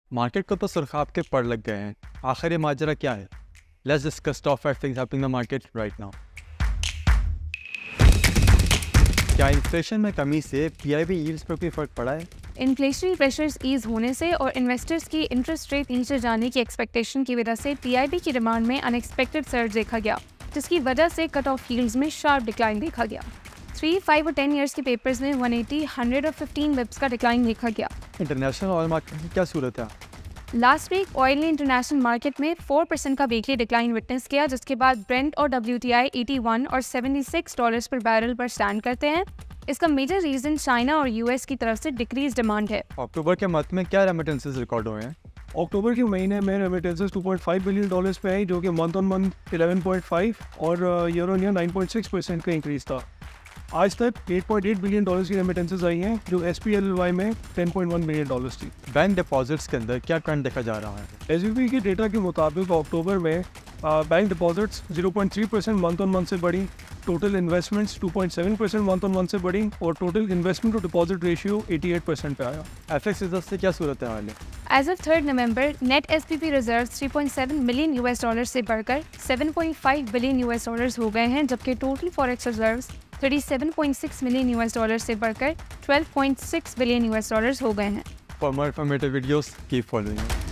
Market को तो सुर्खाब के पड़ लग गए हैं। आखिर ये माजरा क्या है? Let's discuss top 5 things happening in the market right now. क्या इन्फ्लेशन में कमी से पीआईबी यील्ड्स पर कोई फर्क पड़ा है? इन्फ्लेशनरी प्रेशर्स ईज होने से और इन्वेस्टर्स की इंटरेस्ट रेट नीचे जाने की एक्सपेक्टेशन की वजह से पीआईबी की डिमांड में अनएक्सपेक्टेड सर्ज देखा गया, जिसकी वजह से कट ऑफ यील्ड्स में शार्प डिक्लाइन देखा गया। 3, 5 और 10 ईयर्स के पेपर्स में 180, 100 और 15 बिप्स का डिक्लाइन देखा गया। इंटरनेशनल ऑयल मार्केट की क्या सूरत है? लास्ट वीक ऑयल ने इंटरनेशनल मार्केट में 4% का वीकली डिक्लाइन विटनेस किया, जिसके बाद ब्रेंट और WTI 81 और $76 पर बैरल पर स्टैंड करते हैं। इसका मेजर रीजन चाइना और यूएस की तरफ से डिक्रीज डिमांड है। अक्टूबर के मंथ में क्या रेमिटेंसेस रिकॉर्ड हुए हैं? अक्टूबर के महीने में रेमिटेंसेस $2.5 बिलियन पे आई, जो कि मंथ ऑन मंथ 11.5 और ईयर ऑन ईयर 9.6% का इंक्रीज था। आज तक $8.8 बिलियन की रेमिटेंसेस आई हैं, जो SPLY में $10.1 बिलियन थी। बैंक डिपॉजिट्स के अंदर क्या ट्रेंड देखा जा रहा है? SVB के डेटा के मुताबिक अक्टूबर में bank deposits 0.3% month on month से बढ़ी, total investments 2.7% month on month से बढ़ी और total investment to deposit ratio 88% पे आया। एफएक्स रिजर्व से क्या सूरत है? एज ऑफ 3 नवंबर नेट SPP रिजर्व्स $3.7 मिलियन से बढ़कर $7.5 बिलियन हो गए हैं, जबकि टोटल फॉरेक्स रिजर्व्स $37.6 मिलियन से बढ़कर $12.6 बिलियन हो गए हैं। For more informative videos keep following.